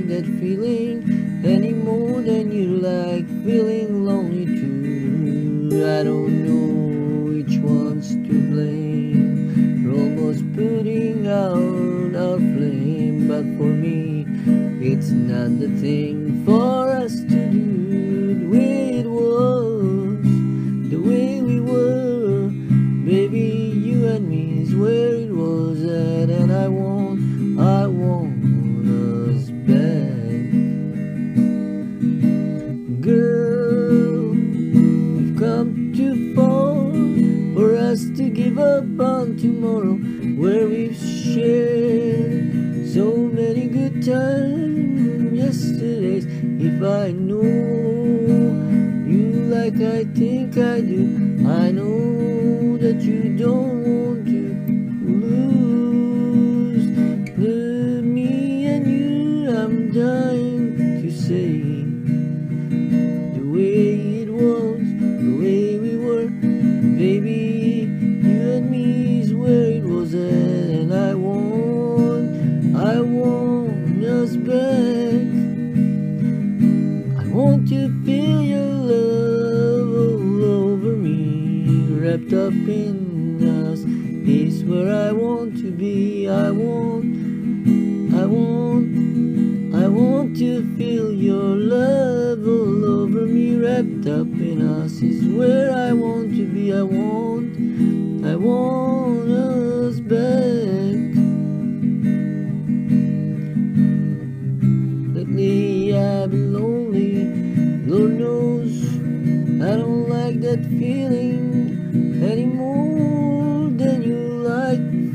that feeling any more than you like feeling lonely too. I don't know which one's to blame. We're almost putting out our flame, but for me it's not the thing for us to do. The way it was, the way we were, baby, you and me is where it was at, and I want us back. Girl, we've come too far for us to give up on tomorrow, where we've shared so many good times yesterdays. If I know you like I think I do, I know that you don't want to lose me and you. I'm dying to say the way it was, the way we were, baby, you and me is where it was at, and I want us back. I want to feel your love all over me, wrapped up in us is where I want to be. I want to feel your love all over me, wrapped up in us is where I want to be. I want us back. Lately I've been lonely, Lord knows I don't like that feeling any more than you like